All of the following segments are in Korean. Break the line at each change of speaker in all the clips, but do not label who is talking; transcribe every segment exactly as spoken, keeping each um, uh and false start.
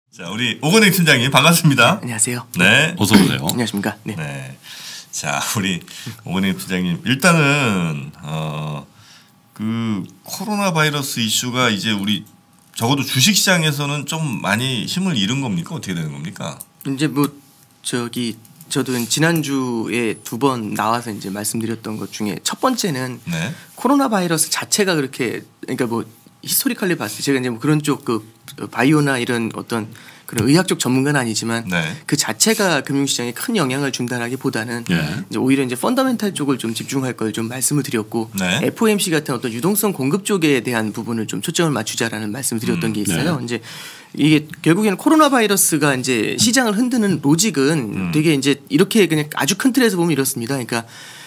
자, 우리 오건행 팀장님 반갑습니다.
네, 안녕하세요.
네,
어서 오세요.
안녕하십니까. 네.
네. 자, 우리 오건행 팀장님 일단은 어, 그 코로나 바이러스 이슈가 이제 우리 적어도 주식시장에서는 좀 많이 힘을 잃은 겁니까? 어떻게 되는 겁니까?
이제 뭐 저기 저도 지난주에 두 번 나와서 이제 말씀드렸던 것 중에 첫 번째는
네.
코로나 바이러스 자체가 그렇게 그러니까 뭐 히스토리컬리 봤을 때 제가 이제 뭐 그런 쪽 그 바이오나 이런 어떤 그런 의학적 전문가는 아니지만
네.
그 자체가 금융시장에 큰 영향을 준다라기보다는
예.
이제 오히려 이제 펀더멘탈 쪽을 좀 집중할 걸 좀 말씀을 드렸고
네.
에프오엠씨 같은 어떤 유동성 공급 쪽에 대한 부분을 좀 초점을 맞추자라는 말씀을 드렸던
음,
게 있어요.
네.
이제 이게 결국에는 코로나 바이러스가 이제 시장을 흔드는 로직은
음.
되게 이제 이렇게 그냥 아주 큰 틀에서 보면 이렇습니다. 그러니까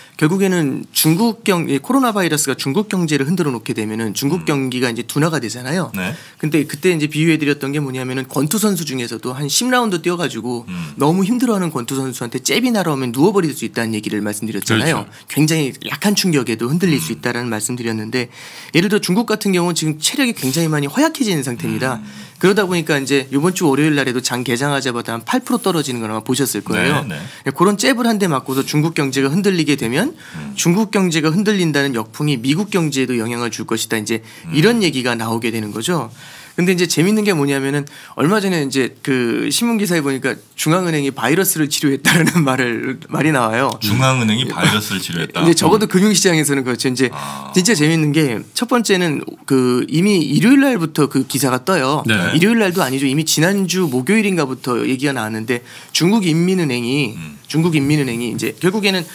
결국에는 중국 경 코로나 바이러스가 중국 경제를 흔들어 놓게 되면은 중국
음.
경기가 이제 둔화가 되잖아요.
네.
근데 그때 이제 비유해 드렸던 게 뭐냐면은 권투 선수 중에서도 한 십 라운드 뛰어 가지고
음.
너무 힘들어하는 권투 선수한테 잽이 날아오면 누워버릴 수 있다는 얘기를 말씀드렸잖아요.
그렇죠.
굉장히 약한 충격에도 흔들릴
음.
수 있다라는 말씀드렸는데 예를 들어 중국 같은 경우는 지금 체력이 굉장히 많이 허약해지는 상태입니다.
음.
그러다 보니까 이제 이번 주 월요일 날에도 장 개장하자마자 한 팔 퍼센트 떨어지는 걸 아마 보셨을 거예요.
네, 네.
그런 잽을 한 대 맞고서 중국 경제가 흔들리게 되면
음.
중국 경제가 흔들린다는 역풍이 미국 경제에도 영향을 줄 것이다. 이제
음.
이런 얘기가 나오게 되는 거죠. 근데 이제 재밌는 게 뭐냐면은 얼마 전에 이제 그 신문 기사에 보니까 중앙은행이 바이러스를 치료했다는 말을 말이 나와요.
중앙은행이 바이러스를 치료했다.
근데 적어도 금융시장에서는 그렇죠. 이제
아.
진짜 재밌는 게 첫 번째는 그 이미 일요일 날부터 그 기사가 떠요.
네.
일요일 날도 아니죠. 이미 지난주 목요일인가부터 얘기가 나왔는데 중국 인민은행이
음.
중국 인민은행이 이제 결국에는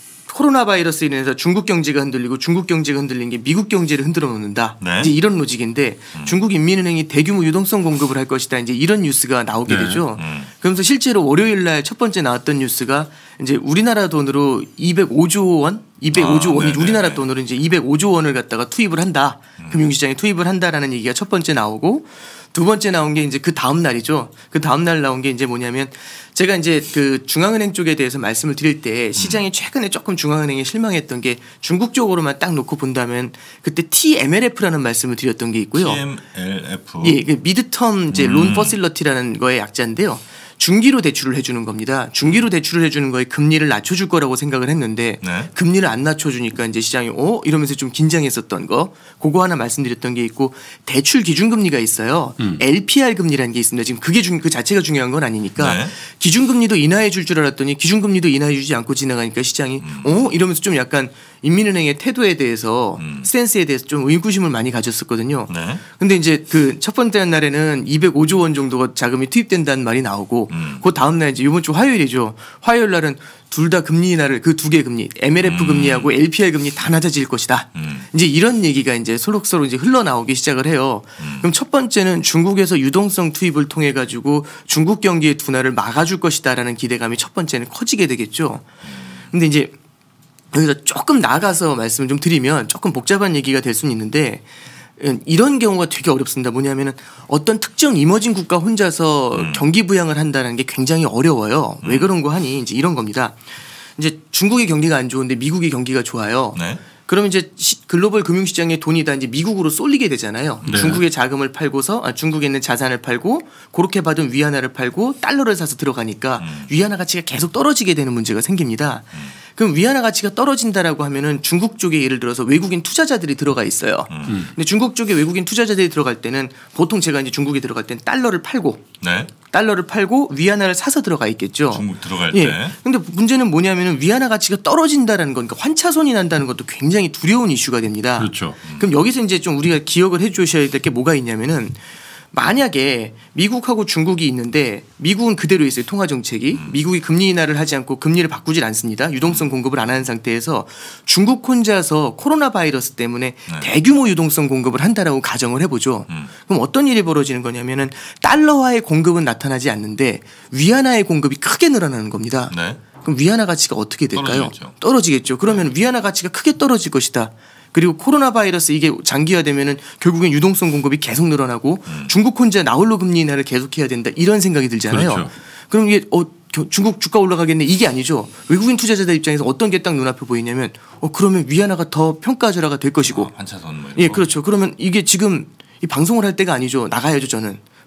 코로나 바이러스에 인해서 중국 경제가 흔들리고 중국 경제가 흔들린 게 미국 경제를 흔들어 놓는다.
네.
이제 이런 로직인데
음.
중국 인민은행이 대규모 유동성 공급을 할 것이다. 이제 이런 뉴스가 나오게
네.
되죠.
음.
그러면서 실제로 월요일 날 첫 번째 나왔던 뉴스가 이제 우리나라 돈으로 이백오조 원, 이백오조
아,
원이
네네네.
우리나라 돈으로 이제 이백오조 원을 갖다가 투입을 한다.
음.
금융시장에 투입을 한다라는 얘기가 첫 번째 나오고 두 번째 나온 게 이제 그 다음 날이죠. 그 다음 날 나온 게 이제 뭐냐면 제가 이제 그 중앙은행 쪽에 대해서 말씀을 드릴 때 시장이 최근에 조금 중앙은행에 실망했던 게 중국 쪽으로만 딱 놓고 본다면 그때 티엠엘에프라는 말씀을 드렸던 게 있고요.
티엠엘에프.
예, 그 미드텀 이제
음.
론 퍼실러티라는 거의 약자인데요. 중기로 대출을 해주는 겁니다. 중기로 대출을 해주는 거에 금리를 낮춰줄 거라고 생각을 했는데
네.
금리를 안 낮춰주니까 이제 시장이 어 이러면서 좀 긴장했었던 거 그거 하나 말씀드렸던 게 있고 대출 기준금리가 있어요.
음.
엘피알 금리라는 게 있습니다. 지금 그게 중, 그 자체가 중요한 건 아니니까
네.
기준금리도 인하해 줄 줄 알았더니 기준금리도 인하해 주지 않고 지나가니까 시장이
음.
어 이러면서 좀 약간 인민은행의 태도에 대해서
음.
스탠스에 대해서 좀 의구심을 많이 가졌었거든요.
네.
근데 이제 그 첫 번째 날에는 이백오조 원 정도가 자금이 투입된다는 말이 나오고
음.
그 다음 날 이제 이번 주 화요일이죠. 화요일 날은 둘 다 금리 인하를 그 두 개 금리 엠엘에프
음.
금리하고 엘피알 금리 다 낮아질 것이다.
음.
이제 이런 얘기가 이제 서로서로 이제 흘러나오기 시작을 해요.
음.
그럼 첫 번째는 중국에서 유동성 투입을 통해 가지고 중국 경기의 둔화를 막아줄 것이다라는 기대감이 첫 번째는 커지게 되겠죠. 근데 이제 여기서 조금 나아가서 말씀을 좀 드리면 조금 복잡한 얘기가 될 수는 있는데 이런 경우가 되게 어렵습니다. 뭐냐면은 어떤 특정 이머징 국가 혼자서
음.
경기 부양을 한다는 게 굉장히 어려워요.
음.
왜 그런 거 하니? 이제 이런 겁니다. 이제 중국의 경기가 안 좋은데 미국의 경기가 좋아요.
네.
그럼 이제 시, 글로벌 금융시장의 돈이 다 이제 미국으로 쏠리게 되잖아요.
네.
중국의 자금을 팔고서 아, 중국에 있는 자산을 팔고 그렇게 받은 위안화를 팔고 달러를 사서 들어가니까
음.
위안화 가치가 계속 떨어지게 되는 문제가 생깁니다.
음.
그럼 위안화 가치가 떨어진다라고 하면은 중국 쪽에 예를 들어서 외국인 투자자들이 들어가 있어요.
음.
근데 중국 쪽에 외국인 투자자들이 들어갈 때는 보통 제가 이제 중국에 들어갈 때는 달러를 팔고
네.
달러를 팔고 위안화를 사서 들어가 있겠죠.
중국 들어갈
예.
때.
근데 문제는 뭐냐면은 위안화 가치가 떨어진다라는 건 그러니까 환차손이 난다는 것도 굉장히 두려운 이슈가 됩니다.
그렇죠.
그럼 여기서 이제 좀 우리가 기억을 해 주셔야 될 게 뭐가 있냐면은 만약에 미국하고 중국이 있는데 미국은 그대로 있어요. 통화 정책이.
음.
미국이 금리 인하를 하지 않고 금리를 바꾸질 않습니다. 유동성 공급을 안 하는 상태에서 중국 혼자서 코로나 바이러스 때문에
네.
대규모 유동성 공급을 한다라고 가정을 해보죠.
음.
그럼 어떤 일이 벌어지는 거냐면은 달러화의 공급은 나타나지 않는데 위안화의 공급이 크게 늘어나는 겁니다.
네.
그럼 위안화 가치가 어떻게 될까요?
떨어지겠죠.
떨어지겠죠. 그러면 위안화 가치가 크게 떨어질 것이다. 그리고 코로나 바이러스 이게 장기화되면은 결국엔 유동성 공급이 계속 늘어나고
음.
중국 혼자 나홀로 금리 인하를 계속해야 된다 이런 생각이 들잖아요.
그렇죠.
그럼 이게 어 겨- 중국 주가 올라가겠네 이게 아니죠. 외국인 투자자들 입장에서 어떤 게 딱 눈앞에 보이냐면 어 그러면 위안화가 더 평가절하가 될 것이고
어, 반차선 뭐 이런
예
거.
그렇죠. 그러면 이게 지금 이 방송을 할 때가 아니죠. 나가야죠 저는.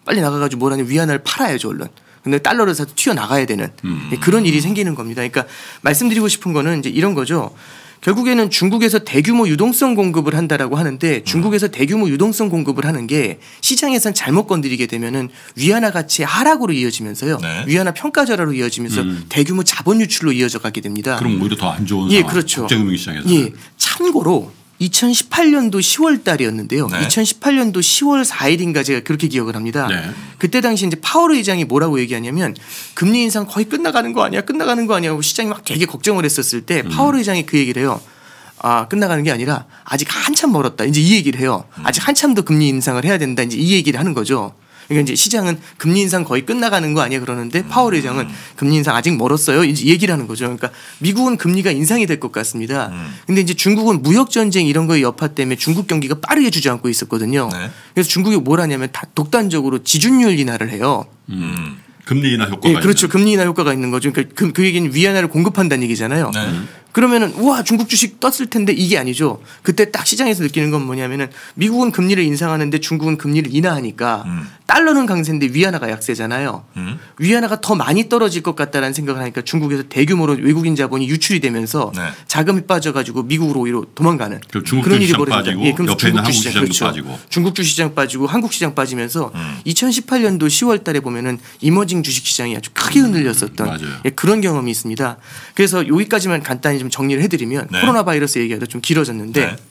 빨리 나가가지고 뭘 하냐 위안화를 팔아야죠 얼른. 근데 달러를 사서 튀어 나가야 되는
음.
그런 일이 생기는 겁니다. 그러니까 말씀드리고 싶은 거는 이제 이런 거죠. 결국에는 중국에서 대규모 유동성 공급을 한다라고 하는데 중국에서 대규모 유동성 공급을 하는 게 시장에선 잘못 건드리게 되면은 위안화 가치의 하락으로 이어지면서요.
네.
위안화 평가절하로 이어지면서
음.
대규모 자본 유출로 이어져 가게 됩니다.
그럼 오히려 더 안 좋은
예,
상황.
그렇죠.
국제금융시장에서.
예, 참고로 이천십팔 년도 시월 달이었는데요.
네.
이천십팔 년도 시월 사일인가 제가 그렇게 기억을 합니다.
네.
그때 당시 이제 파월 의장이 뭐라고 얘기하냐면 금리 인상 거의 끝나가는 거 아니야, 끝나가는 거 아니야 하고 시장이 막 되게 걱정을 했었을 때 파월 의장이 그 얘기를 해요. 아, 끝나가는 게 아니라 아직 한참 멀었다. 이제 이 얘기를 해요. 아직 한참 더 금리 인상을 해야 된다. 이제 이 얘기를 하는 거죠. 그러니까 이제 시장은 금리 인상 거의 끝나가는 거 아니야 그러는데 파월 의장은 금리 인상 아직 멀었어요. 이제 얘기를 하는 거죠. 그러니까 미국은 금리가 인상이 될 것 같습니다. 근데 이제 중국은 무역 전쟁 이런 거의 여파 때문에 중국 경기가 빠르게 주저앉고 있었거든요.
네.
그래서 중국이 뭘 하냐면 다 독단적으로 지준율 인하를 해요.
음. 금리 인하 효과가
예, 그렇죠.
있는.
금리 인하 효과가 있는 거죠. 그러니까 그, 그 얘기는 위안화를 공급한다는 얘기잖아요.
네.
그러면은 우와 중국 주식 떴을 텐데 이게 아니죠. 그때 딱 시장에서 느끼는 건 뭐냐면은 미국은 금리를 인상하는데 중국은 금리를 인하하니까
음.
달러는 강세인데 위안화가 약세잖아요.
음.
위안화가 더 많이 떨어질 것 같다라는 생각을 하니까 중국에서 대규모로 외국인 자본이 유출이 되면서
네.
자금이 빠져가지고 미국으로 오히려 도망가는
그럼 중국
그런 일이
주시장
벌어집니다.
빠지고
예, 그럼
옆에 있는
중국
한국
주시장,
시장도
그렇죠.
빠지고.
중국 주시장 빠지고 한국 시장 빠지면서
음.
이천십팔 년도 시월 달에 보면은 이머징 주식 시장이 아주 크게 흔들렸었던
맞아요.
예, 그런 경험이 있습니다. 그래서 여기까지만 간단히 좀 정리를 해드리면
네.
코로나 바이러스 얘기하다 좀 길어졌는데
네.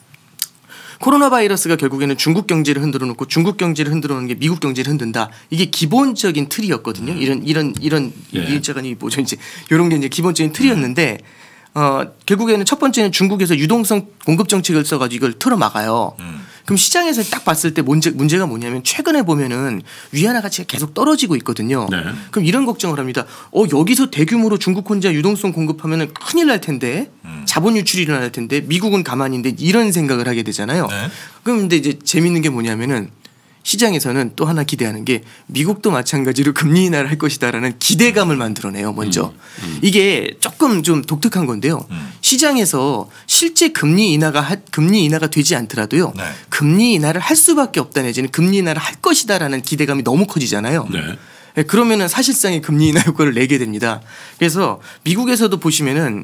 코로나 바이러스가 결국에는 중국 경제를 흔들어 놓고 중국 경제를 흔들어 놓는 게 미국 경제를 흔든다. 이게 기본적인 틀이었거든요. 이런 이런 이런
예.
일자가 뭐죠 이제 이런 게 이제 기본적인 틀이었는데 어 결국에는 첫 번째는 중국에서 유동성 공급 정책을 써가지고 이걸 틀어 막아요.
음.
그럼 시장에서 딱 봤을 때 문제, 문제가 뭐냐면 최근에 보면은 위안화 가치가 계속 떨어지고 있거든요.
네.
그럼 이런 걱정을 합니다. 어 여기서 대규모로 중국 혼자 유동성 공급하면은 큰일 날 텐데
음.
자본 유출이 일어날 텐데 미국은 가만히인데 이런 생각을 하게 되잖아요.
네.
그럼 근데 이제 재밌는 게 뭐냐면은 시장에서는 또 하나 기대하는 게 미국도 마찬가지로 금리 인하를 할 것이다라는 기대감을 만들어내요. 먼저
음, 음.
이게 조금 좀 독특한 건데요.
음. 시장에서
시장에서 실제 금리 인하가 하, 금리 인하가 되지 않더라도요.
네.
금리 인하를 할 수밖에 없다 내지는 금리 인하를 할 것이다라는 기대감이 너무 커지잖아요.
네.
네, 그러면은 사실상의 금리 인하 효과를 내게 됩니다. 그래서 미국에서도 보시면은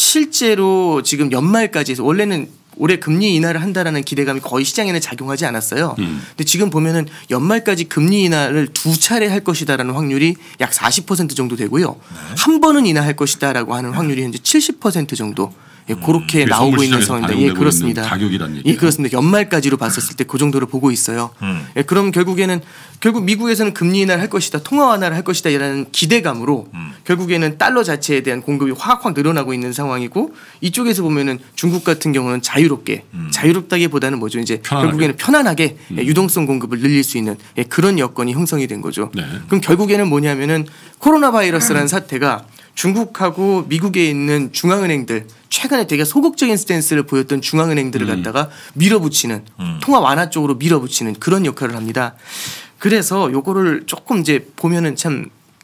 실제로 지금 연말까지 해서 원래는 올해 금리 인하를 한다라는 기대감이 거의 시장에는 작용하지 않았어요.
음.
근데 지금 보면은 연말까지 금리 인하를 두 차례 할 것이다라는 확률이 약 사십 퍼센트 정도 되고요.
네.
한 번은 인하할 것이다라고 하는 확률이 현재 칠십 퍼센트 정도 예, 그렇게
그게
나오고 있는
선물
상황입니다.
시장에서
예,
반영되고
그렇습니다.
있는 가격이란 얘기예요.
예, 그렇습니다. 연말까지로 봤었을 때 그 정도를 보고 있어요.
음.
예, 그럼 결국에는 결국 미국에서는 금리 인하를 할 것이다, 통화 완화를 할 것이다라는 기대감으로
음.
결국에는 달러 자체에 대한 공급이 확확 늘어나고 있는 상황이고 이쪽에서 보면은 중국 같은 경우는 자유롭게
음.
자유롭다기보다는 뭐죠 이제
편안하게.
결국에는 편안하게 예, 유동성 공급을 늘릴 수 있는 예, 그런 여건이 형성이 된 거죠.
네.
그럼 결국에는 뭐냐면은 코로나 바이러스라는 사태가 중국하고 미국에 있는 중앙은행들 최근에 되게 소극적인 스탠스를 보였던 중앙은행들을
음.
갖다가 밀어붙이는
음.
통화 완화 쪽으로 밀어붙이는 그런 역할을 합니다. 그래서 요거를 조금 이제 보면은 참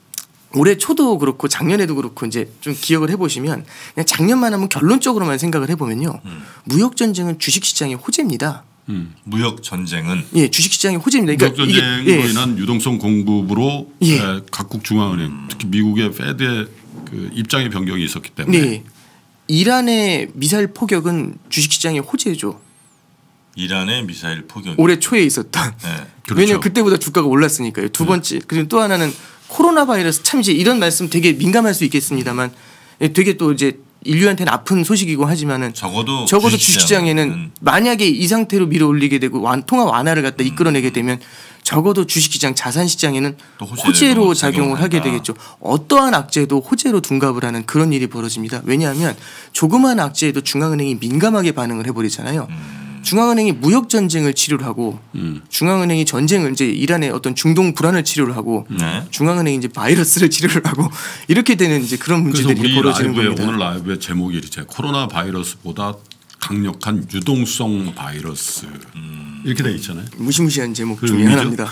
올해 초도 그렇고 작년에도 그렇고 이제 좀 기억을 해보시면 그냥 작년만 하면 결론적으로만 생각을 해보면요.
음.
무역 전쟁은 주식 시장의 호재입니다.
음.
무역 전쟁은
예, 주식 시장의 호재입니다.
무역
그러니까
전쟁으로
이게 예.
인한 유동성 공급으로
예.
에, 각국 중앙은행 특히 미국의 페드의 그 입장의 변경이 있었기 때문에
네. 이란의 미사일 포격은 주식 시장의 호재죠.
이란의 미사일 포격.
올해 초에 있었던.
네.
그렇죠.
왜냐하면 그때보다 주가가 올랐으니까요. 두 번째. 그리고 또 하나는 코로나 바이러스 참 이제 이런 말씀 되게 민감할 수 있겠습니다만 되게 또 이제 인류한테는 아픈 소식이고 하지만은
적어도
적어도
주식시장은
주식시장에는 만약에 이 상태로 밀어올리게 되고 완, 통화 완화를 갖다 이끌어내게 되면 적어도 주식시장 자산시장에는
또 호재로
호재로
작용을
작용을 하게
한다.
되겠죠. 어떠한 악재도 호재로 둔갑을 하는 그런 일이 벌어집니다. 왜냐하면 조그마한 악재에도 중앙은행이 민감하게 반응을 해버리잖아요.
음.
중앙은행이 무역 전쟁을 치료를 하고
음.
중앙은행이 전쟁을 이제 이란의 어떤 중동 불안을 치료를 하고
네.
중앙은행이 이제 바이러스를 치료를 하고 이렇게 되는 이제 그런
그래서
문제들이
우리
벌어지는
라이브의
겁니다.
오늘 라이브의 제목이 이제 코로나 바이러스보다 강력한 유동성 바이러스 이렇게 돼 있잖아요.
무시무시한 제목
그
중에
의미죠?
하나입니다.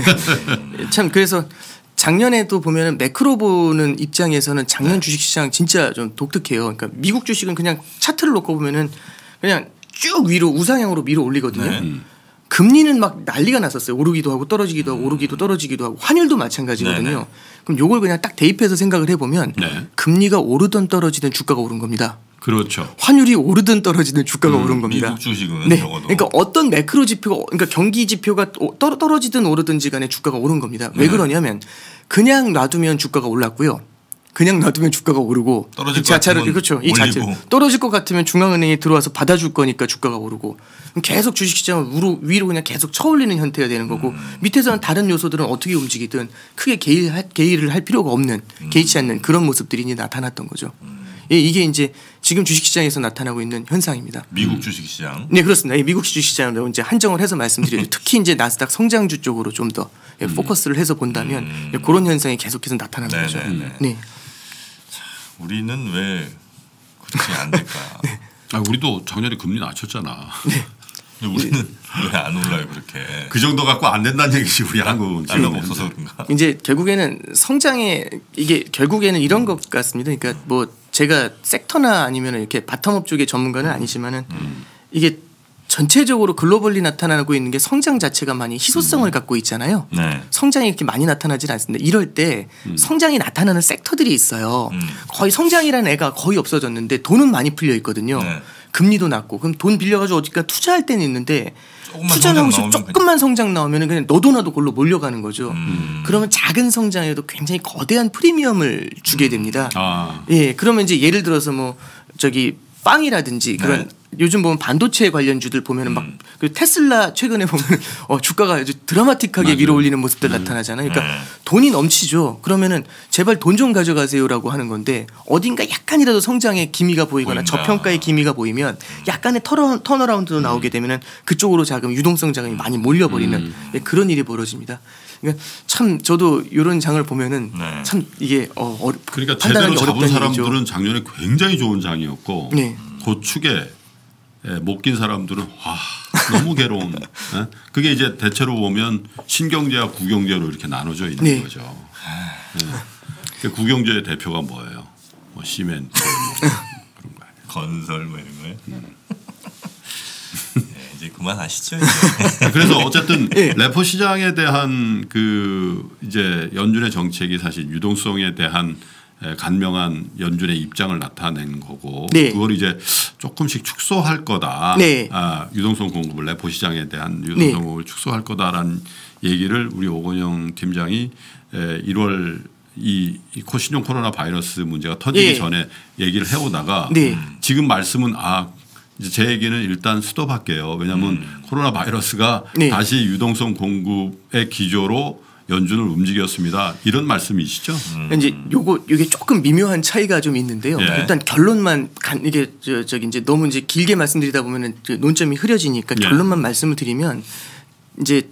네. 참 그래서 작년에도 보면 매크로 보는 입장에서는 작년 주식시장 진짜 좀 독특해요. 그러니까 미국 주식은 그냥 차트를 놓고 보면은 그냥 쭉 위로 우상향으로 밀어 올리거든요.
네.
음.
금리는 막 난리가 났었어요. 오르기도 하고 떨어지기도 하고 오르기도 떨어지기도 하고 환율도 마찬가지거든요.
네네.
그럼 요걸 그냥 딱 대입해서 생각을 해보면
네.
금리가 오르든 떨어지든 주가가 오른 겁니다.
그렇죠.
환율이 오르든 떨어지든 주가가
음,
오른 겁니다.
미국 주식은
네.
적어도.
그러니까 어떤 매크로 지표가 그러니까 경기 지표가 떨어, 떨어지든 오르든지 간에 주가가 오른 겁니다. 왜
네.
그러냐면 그냥 놔두면 주가가 올랐고요. 그냥 놔두면 주가가 오르고
떨어질
이
것
자체로
같으면
그렇죠. 이 자체
올리고.
떨어질 것 같으면 중앙은행이 들어와서 받아줄 거니까 주가가 오르고 계속 주식시장을 위로, 위로 그냥 계속 쳐올리는 형태가 되는 거고
음.
밑에서는 다른 요소들은 어떻게 움직이든 크게 개의, 개의를 할 필요가 없는
음.
개의치 않는 그런 모습들이 이제 나타났던 거죠. 예, 이게 이제 지금 주식시장에서 나타나고 있는 현상입니다.
미국 주식시장.
네, 그렇습니다. 이 미국 주식시장으로 이제 한정을 해서 말씀드려요. 특히 이제 나스닥 성장주 쪽으로 좀 더 예, 포커스를 해서 본다면
음.
예, 그런 현상이 계속해서 나타나는
네네,
거죠.
네.
네.
우리는 왜 그렇게 안 될까?
아, 우리도 작년에 금리 낮췄잖아.
근데 우리는 왜 안 올라요 그렇게?
그 정도 갖고 안 된다는 얘기지 우리 한국은.
달러가 없어서 그런가?
이제 결국에는 성장에 이게 결국에는 이런 것 같습니다. 그러니까 뭐 제가 섹터나 아니면 이렇게 바텀업 쪽의 전문가는 아니지만은 이게 전체적으로 글로벌리 나타나고 있는 게 성장 자체가 많이 희소성을 갖고 있잖아요.
네.
성장이 이렇게 많이 나타나질 않습니다. 이럴 때 성장이 나타나는 섹터들이 있어요.
음.
거의 성장이라는 애가 거의 없어졌는데 돈은 많이 풀려 있거든요.
네.
금리도 낮고 그럼 돈 빌려가지고 어디가 투자할 때는 있는데
조금만
투자하고
성장
싶
나오면
조금만 성장 나오면 그냥 너도 나도 골로 몰려가는 거죠.
음.
그러면 작은 성장에도 굉장히 거대한 프리미엄을 주게 됩니다.
아,
예, 그러면 이제 예를 들어서 뭐 저기 빵이라든지 그런
네.
요즘 보면 반도체 관련주들 보면은 막
음.
그 테슬라 최근에 보면 어 주가가 아주 드라마틱하게
맞아요.
위로 올리는 모습들 나타나잖아요. 그러니까
네.
돈이 넘치죠. 그러면은 제발 돈 좀 가져가세요라고 하는 건데 어딘가 약간이라도 성장의 기미가 보이거나
보인다.
저평가의 기미가 보이면 약간의 턴어, 턴어라운드도 나오게 되면은 그쪽으로 자금 유동성 자금이 많이 몰려버리는 예, 그런 일이 벌어집니다. 그러니까 참 저도 이런 장을 보면은
네.
참 이게 어, 어려,
그러니까
판단하기
제대로 잡은
어렵다는 얘기죠.
사람들은 작년에 굉장히 좋은 장이었고
네.
그 축에 못 낀 사람들은 와 너무 괴로운. 예? 그게 이제 대체로 보면 신경제와 구경제로 이렇게 나눠져 있는
네.
거죠. 예. 그 구경제의 대표가 뭐예요? 뭐 시멘트 뭐 그런 거 아니에요.
건설 뭐 이런 거요? 네, 이제 그만하시죠. 이제.
그래서 어쨌든
예.
레포 시장에 대한 그 이제 연준의 정책이 사실 유동성에 대한 간명한 연준의 입장을 나타낸 거고
네.
그걸 이제 조금씩 축소할 거다.
네.
아, 유동성 공급을 레포 시장에 대한 유동성
네.
공급을 축소할 거다라는 얘기를 우리 오건영 팀장이 일월 이, 이 신종 코로나 바이러스 문제가 터지기
예.
전에 얘기를 해오다가
네.
지금 말씀은 아 이제 제 얘기는 일단 스톱할게요. 왜냐하면
음.
코로나 바이러스가
네.
다시 유동성 공급의 기조로 연준을 움직였습니다. 이런 말씀이시죠?
음.
이제 요거 이게 조금 미묘한 차이가 좀 있는데요.
예.
일단 결론만 간 이게 저 저기 이제 너무 이제 길게 말씀드리다 보면은 그 논점이 흐려지니까
예.
결론만 말씀을 드리면 이제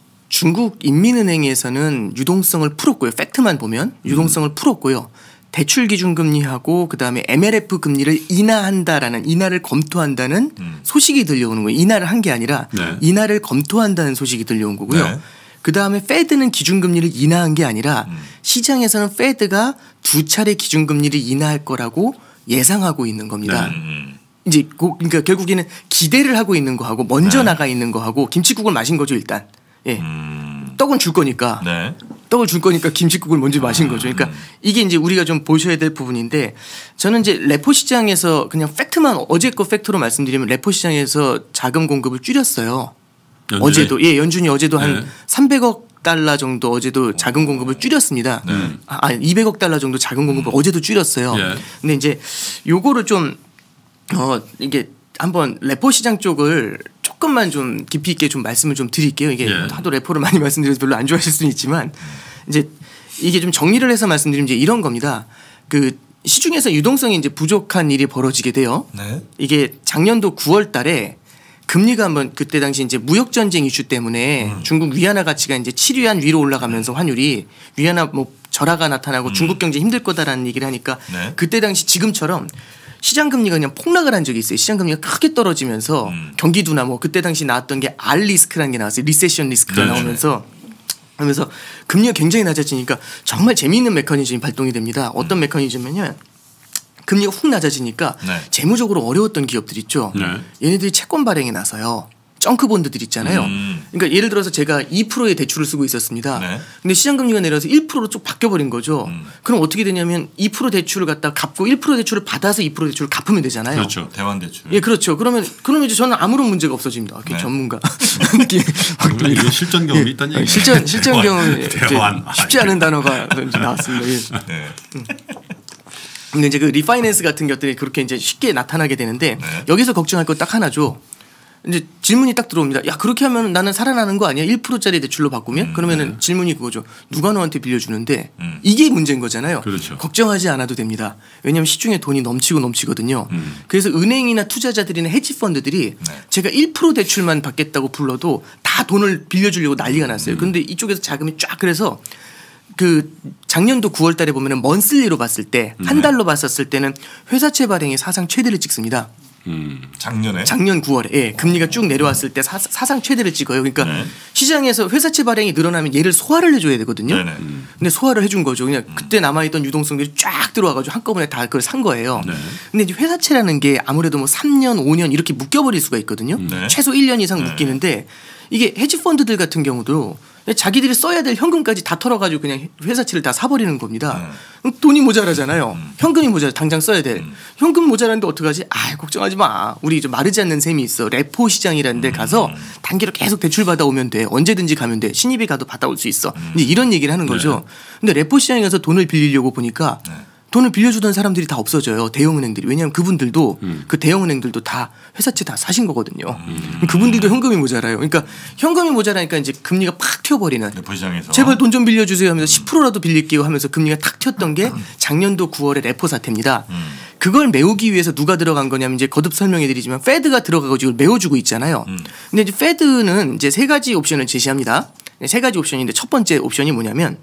중국 인민은행에서는 유동성을 풀었고요. 팩트만 보면 유동성을 풀었고요. 대출 기준금리하고 그다음에 엠엘에프 금리를 인하한다라는 인하를 검토한다는
음.
소식이 들려오는 거예요. 인하를 한 게 아니라
네.
인하를 검토한다는 소식이 들려온 거고요.
네.
그다음에 페드는 기준금리를 인하한 게 아니라
음.
시장에서는 페드가 두 차례 기준금리를 인하할 거라고 예상하고 있는 겁니다.
네.
음.
이제 그- 그러니까 결국에는 기대를 하고 있는 거하고 먼저
네.
나가 있는 거하고 김치국을 마신 거죠 일단. 예.
음.
떡은 줄 거니까
네.
떡을 줄 거니까 김치국을 먼저 마신 거죠. 그러니까
음.
이게 이제 우리가 좀 보셔야 될 부분인데 저는 이제 레포 시장에서 그냥 팩트만 어제 거 팩트로 말씀드리면 레포 시장에서 자금 공급을 줄였어요.
연준이?
어제도 예 연준이 어제도
네.
한 삼백억 달러 정도 어제도 자금 공급을 줄였습니다. 아, 아니 이백억 달러 정도 자금 공급을 어제도 줄였어요.
예.
근데 이제 요거를 좀 어 이게 한번 레포 시장 쪽을 조금만 좀 깊이 있게 좀 말씀을 좀 드릴게요. 이게
예.
하도 레포를 많이 말씀드려서 별로 안 좋아하실 수는 있지만 이제 이게 좀 정리를 해서 말씀드리면 이제 이런 겁니다. 그 시중에서 유동성이 이제 부족한 일이 벌어지게 돼요.
네.
이게 작년도 구월 달에 금리가 한번 그때 당시 이제 무역 전쟁 이슈 때문에
음.
중국 위안화 가치가 이제 칠 위안 위로 올라가면서 환율이 위안화 뭐 절하가 나타나고 중국 경제 힘들 거다라는 얘기를 하니까
음. 네.
그때 당시 지금처럼 시장 금리가 그냥 폭락을 한 적이 있어요. 시장 금리가 크게 떨어지면서
음.
경기도나 뭐 그때 당시 나왔던 게 R 리스크라는 게 나왔어요. 리세션 리스크가
네.
나오면서 하면서 금리가 굉장히 낮아지니까 정말 재미있는 메커니즘이 발동이 됩니다. 어떤 메커니즘이냐면 금리가 훅 낮아지니까
네.
재무적으로 어려웠던 기업들 있죠.
네.
얘네들이 채권 발행에 나서요. 정크 본드들 있잖아요.
음.
그러니까 예를 들어서 제가 이 퍼센트의 대출을 쓰고 있었습니다.
네.
근데 시장 금리가 내려서 일 퍼센트로 쭉 바뀌어 버린 거죠.
음.
그럼 어떻게 되냐면 이 퍼센트 대출을 갖다 갚고 일 퍼센트 대출을 받아서 이 퍼센트 대출을 갚으면 되잖아요.
그렇죠.
대환 대출.
예, 그렇죠. 그러면 그러면 이제 저는 아무런 문제가 없어집니다. 아,
네.
전문가 느낌.
그러면 이게 실전 경험이 있다는 얘기예요.
실전 실전 경험
대환.
쉽지 않은 단어가 이제 나왔습니다. 예.
네.
근데 이제 그 리파이낸스 같은 것들이 그렇게 이제 쉽게 나타나게 되는데
네.
여기서 걱정할 거 딱 하나죠. 이제 질문이 딱 들어옵니다. 야 그렇게 하면 나는 살아나는 거 아니야? 일 퍼센트짜리 대출로 바꾸면?
음,
그러면은
네.
질문이 그거죠. 누가 너한테 빌려주는데
음.
이게 문제인 거잖아요.
그렇죠.
걱정하지 않아도 됩니다. 왜냐하면 시중에 돈이 넘치고 넘치거든요.
음.
그래서 은행이나 투자자들이나 헤지펀드들이
네.
제가 일 퍼센트 대출만 받겠다고 불러도 다 돈을 빌려주려고 난리가 났어요.
음.
그런데 이쪽에서 자금이 쫙 그래서 그 작년도 구월 달에 보면은 먼슬리로 봤을 때 한
네.
달로 봤었을 때는 회사채 발행이 사상 최대를 찍습니다.
음.
작년에.
작년 구월에 예, 금리가 쭉 내려왔을 때 사, 사상 최대를 찍어요. 그러니까
네.
시장에서 회사채 발행이 늘어나면 얘를 소화를 해줘야 되거든요.
네네.
근데 소화를 해준 거죠. 그냥 그때 남아있던 유동성들이 쫙 들어와가지고 한꺼번에 다 그걸 산 거예요.
네.
근데 이제 회사채라는 게 아무래도 뭐 삼 년, 오 년 이렇게 묶여버릴 수가 있거든요.
네.
최소 일 년 이상
네.
묶이는데 이게 헤지펀드들 같은 경우도 자기들이 써야 될 현금까지 다 털어가지고 그냥 회사채를 다 사버리는 겁니다. 그럼 돈이 모자라잖아요.
음.
현금이 모자라 당장 써야 돼.
음.
현금 모자란데 어떡하지? 아 걱정하지 마. 우리 좀 마르지 않는 셈이 있어. 레포 시장이라는 데 가서 단기로 계속 대출 받아오면 돼. 언제든지 가면 돼. 신입이 가도 받아올 수 있어. 이제 이런 얘기를 하는 거죠. 근데 레포 시장에 가서 돈을 빌리려고 보니까
네.
돈을 빌려주던 사람들이 다 없어져요. 대형은행들이. 왜냐하면 그분들도
음.
그 대형은행들도 다 회사채 다 사신 거거든요. 그분들도 현금이 모자라요. 그러니까 현금이 모자라니까 이제 금리가 팍 튀어버리는.
레포 시장에서.
제발 돈 좀 빌려주세요 하면서 십 퍼센트라도 빌릴게요 하면서 금리가 탁 튀었던 게 작년도 구월에 레포 사태입니다.
음.
그걸 메우기 위해서 누가 들어간 거냐면 이제 거듭 설명해드리지만 페드가 들어가가지고 메워주고 있잖아요.
음.
근데 이제 페드는 이제 세 가지 옵션을 제시합니다. 세 가지 옵션인데 첫 번째 옵션이 뭐냐면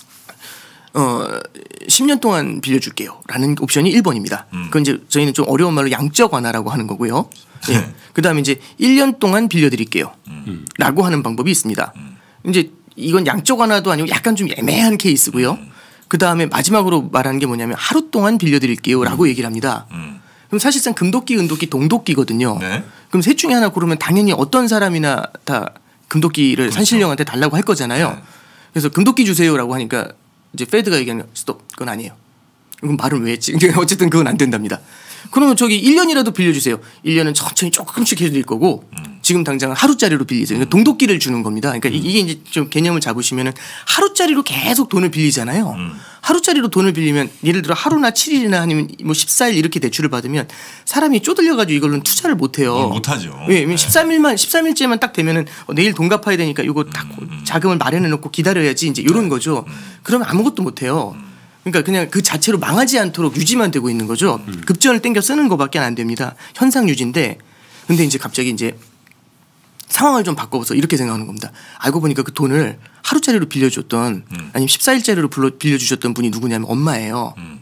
어, 십 년 동안 빌려줄게요. 라는 옵션이 일 번입니다.
음.
그건 이제 저희는 좀 어려운 말로 양적 완화라고 하는 거고요.
네.
예. 그 다음에 이제 일 년 동안 빌려드릴게요.
음.
라고 하는 방법이 있습니다.
음.
이제 이건 양적 완화도 아니고 약간 좀 애매한 케이스고요.
음.
그 다음에 마지막으로 말하는 게 뭐냐면 하루 동안 빌려드릴게요. 라고 얘기를 합니다.
음.
그럼 사실상 금도끼, 은도끼, 동도끼거든요.
네.
그럼 셋 중에 하나 고르면 당연히 어떤 사람이나 다 금도끼를
그렇죠.
산신령한테 달라고 할 거잖아요.
네.
그래서 금도끼 주세요라고 하니까 이제 페드가 얘기하는 스톱 그건 아니에요. 그럼 말은 왜 했지? 어쨌든 그건 안 된답니다. 그러면 저기 일 년이라도 빌려주세요. 일 년은 천천히 조금씩 해드릴 거고
음.
지금 당장 하루짜리로 빌리세요. 그러니까 동도끼를 주는 겁니다. 그러니까 이- 이게 이제 좀 개념을 잡으시면은 하루짜리로 계속 돈을 빌리잖아요.
음.
하루짜리로 돈을 빌리면 예를 들어 하루나 칠 일이나 아니면 뭐 십사 일 이렇게 대출을 받으면 사람이 쪼들려가지고 이걸로는 투자를 못 해요.
어, 못하죠.
예, 왜냐면
네.
십삼 일만 십삼 일째만 딱 되면은 어, 내일 돈 갚아야 되니까 이거 딱
음,
자금을 마련해 놓고 기다려야지 이제 이런 거죠. 그러면 아무것도 못 해요. 그러니까 그냥 그 자체로 망하지 않도록 유지만 되고 있는 거죠. 급전을 땡겨 쓰는 거밖에 안 됩니다. 현상 유지인데 근데 이제 갑자기 이제 상황을 좀 바꿔서 이렇게 생각하는 겁니다. 알고 보니까 그 돈을 하루짜리로 빌려줬던
음.
아니면 십사 일짜리로 불러 빌려주셨던 분이 누구냐면 엄마예요.
음.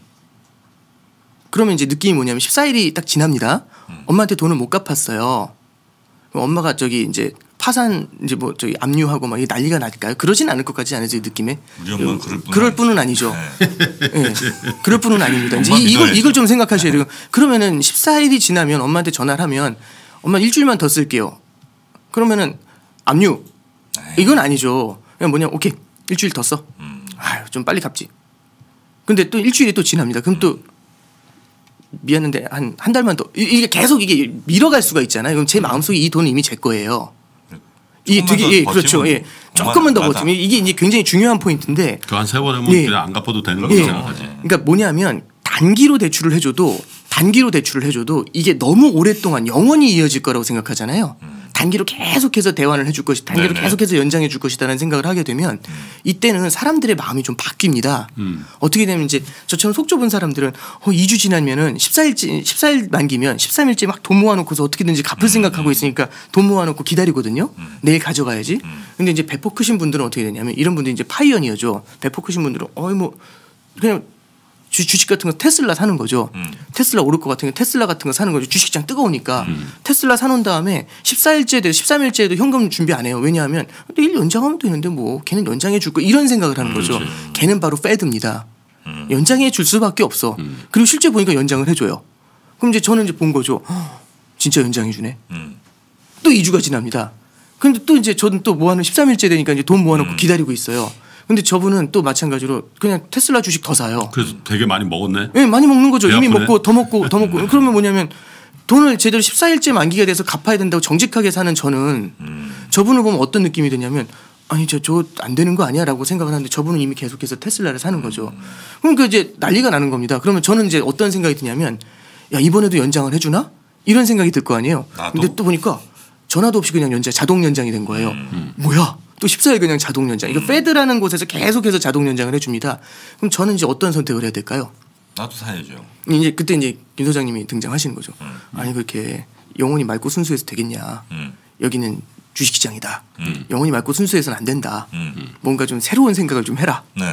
그러면 이제 느낌이 뭐냐면 십사 일이 딱 지납니다.
음.
엄마한테 돈을 못 갚았어요. 그럼 엄마가 저기 이제 파산 이제 뭐 저기 압류하고 막 이게 난리가 날까요? 그러진 않을 것 같지 않으세요, 이 느낌에?
우리 엄마는 그럴 뿐
그럴 뿐은 아니죠.
네.
예. 그럴 뿐은 아닙니다. 이제
엄마
이- 이걸
믿어야죠.
이걸 좀 생각하셔야 돼요. 그러면은 십사 일이 지나면 엄마한테 전화를 하면 엄마 일주일만 더 쓸게요. 그러면은 압류 이건 아니죠. 그냥 뭐냐 오케이 일주일 더 써.
음.
아유 좀 빨리 갚지. 근데 또 일주일이 또 지납니다. 그럼 또 미안한데 한 한 달만 더 이- 이게 계속 이게 밀어갈 수가 있잖아요. 그럼 제 마음속에 이 돈은 이미 제 거예요. 이게
조금만
되게
더
예,
버티면
그렇죠. 예.
엄마는
조금만 더
맞아.
버티면 이게 이제 굉장히 중요한 포인트인데
그 한 세 번 하면
예.
그냥 안 갚아도 되는
예.
거라고 생각하지.
그러니까 뭐냐면 단기로 대출을 해줘도 단기로 대출을 해줘도 이게 너무 오랫동안 영원히 이어질 거라고 생각하잖아요. 단기로 계속해서 대환을 해줄 것이 단기로
네네.
계속해서 연장해 줄 것이다라는 생각을 하게 되면 이때는 사람들의 마음이 좀 바뀝니다.
음.
어떻게 되면 이제 저처럼 속 좁은 사람들은 어, 이 주 지나면은 십사 일째 십사 일 만기면 십삼 일째 막 돈 모아놓고서 어떻게든지 갚을 생각하고 있으니까 돈 모아놓고 기다리거든요. 내일 가져가야지. 근데 이제 배포 크신 분들은 어떻게 되냐면 이런 분들이 이제 파이어니어죠. 배포 크신 분들은 어이 뭐 그냥 주, 주식 같은 거 테슬라 사는 거죠.
음.
테슬라 오를 것 같은 거 테슬라 같은 거 사는 거죠. 주식장 뜨거우니까
음.
테슬라 사놓은 다음에 십사 일째도 십삼 일째도 현금 준비 안 해요. 왜냐하면 내일 연장하면 되는데 뭐 걔는 연장해 줄 거 이런 생각을 하는 거죠.
그렇지.
걔는 바로 페드입니다.
음.
연장해 줄 수밖에 없어.
음.
그리고 실제 보니까 연장을 해줘요. 그럼 이제 저는 이제 본 거죠. 허, 진짜 연장해 주네.
음.
또 또 이 주가 지납니다. 근데 또 이제 저는 또 모아놓은 십삼 일째 되니까 이제 돈 모아놓고 음. 기다리고 있어요. 근데 저분은 또 마찬가지로 그냥 테슬라 주식 더 사요.
그래서 되게 많이 먹었네.
네, 많이 먹는 거죠. 이미
아프네.
먹고 더 먹고 더 먹고. 그러면 뭐냐면 돈을 제대로 십사 일째 만기가 돼서 갚아야 된다고 정직하게 사는 저는 음. 저분을 보면 어떤 느낌이 드냐면 아니 저 저 안 되는 거 아니야라고 생각을 하는데 저분은 이미 계속해서 테슬라를 사는 거죠. 음. 그러니까 이제 난리가 나는 겁니다. 그러면 저는 이제 어떤 생각이 드냐면 야 이번에도 연장을 해주나? 이런 생각이 들 거 아니에요. 나도? 근데 또 보니까 전화도 없이 그냥 연장 자동 연장이 된 거예요. 음. 뭐야? 또 십사 일 그냥 자동 연장. 이거 페드라는 곳에서 계속해서 자동 연장을 해줍니다. 그럼 저는 이제 어떤 선택을 해야 될까요?
나도 사야죠.
이제 그때 이제 김 소장님이 등장하시는 거죠. 음. 아니 그렇게 영혼이 맑고 순수해서 되겠냐. 음. 여기는 주식시장이다. 음. 영혼이 맑고 순수해서는 안 된다. 음. 뭔가 좀 새로운 생각을 좀 해라. 네.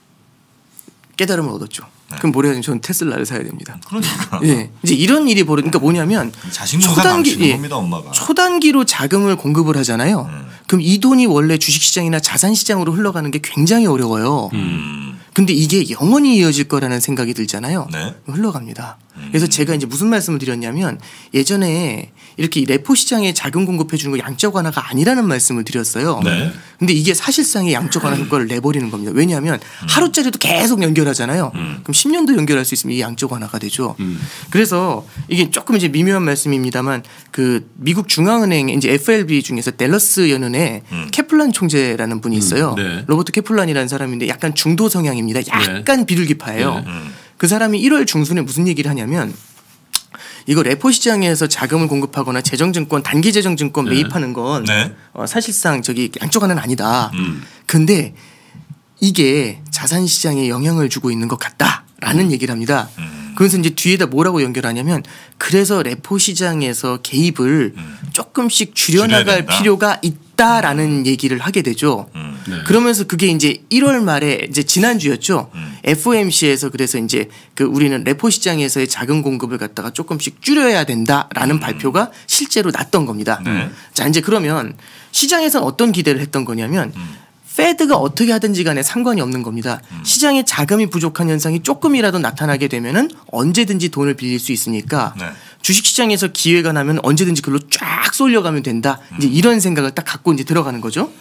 깨달음을 얻었죠. 네. 그럼 뭐래야 되면 저는 테슬라를 사야 됩니다.
그러니까.
예. 이제 이런 일이 벌어. 그러니까 뭐냐면 초단기 예, 겁니다, 엄마가. 초단기로 자금을 공급을 하잖아요. 음. 그럼 이 돈이 원래 주식시장이나 자산시장으로 흘러가는 게 굉장히 어려워요. 음. 근데 이게 영원히 이어질 거라는 생각이 들잖아요. 네. 흘러갑니다. 음. 그래서 제가 이제 무슨 말씀을 드렸냐면 예전에 이렇게 레포 시장에 자금 공급해 주는 거 양적 완화가 아니라는 말씀을 드렸어요. 네. 근데 이게 사실상의 양적 완화 효과를 내버리는 겁니다. 왜냐하면 음. 하루짜리도 계속 연결하잖아요. 음. 그럼 십 년도 연결할 수 있으면 이게 양적 완화가 되죠. 음. 그래서 이게 조금 이제 미묘한 말씀입니다만 그 미국 중앙은행 이제 에프엘비 중에서 댈러스 연은에 음. 캐플란 총재라는 분이 있어요. 음. 네. 로버트 캐플란이라는 사람인데 약간 중도 성향입니다. 약간 네. 비둘기파예요. 네. 음. 그 사람이 일월 중순에 무슨 얘기를 하냐면 이거 레포 시장에서 자금을 공급하거나 재정증권 단기 재정증권 네. 매입하는 건 네. 어, 사실상 저기 양적 완화는 아니다. 음. 근데 이게 자산 시장에 영향을 주고 있는 것 같다라는 음. 얘기를 합니다. 음. 그래서 이제 뒤에다 뭐라고 연결하냐면 그래서 레포 시장에서 개입을 음. 조금씩 줄여나갈 필요가 있다라는 음. 얘기를 하게 되죠. 음. 네. 그러면서 그게 이제 일월 말에 이제 지난주였죠. 음. 에프오엠씨에서 그래서 이제 그 우리는 레포 시장에서의 자금 공급을 갖다가 조금씩 줄여야 된다라는 음. 발표가 실제로 났던 겁니다. 네. 자 이제 그러면 시장에서는 어떤 기대를 했던 거냐면 음. 페드가 어떻게 하든지 간에 상관이 없는 겁니다. 음. 시장에 자금이 부족한 현상이 조금이라도 나타나게 되면은 언제든지 돈을 빌릴 수 있으니까 네. 주식시장에서 기회가 나면 언제든지 그걸로 쫙 쏠려가면 된다. 음. 이제 이런 생각을 딱 갖고 이제 들어가는 거죠.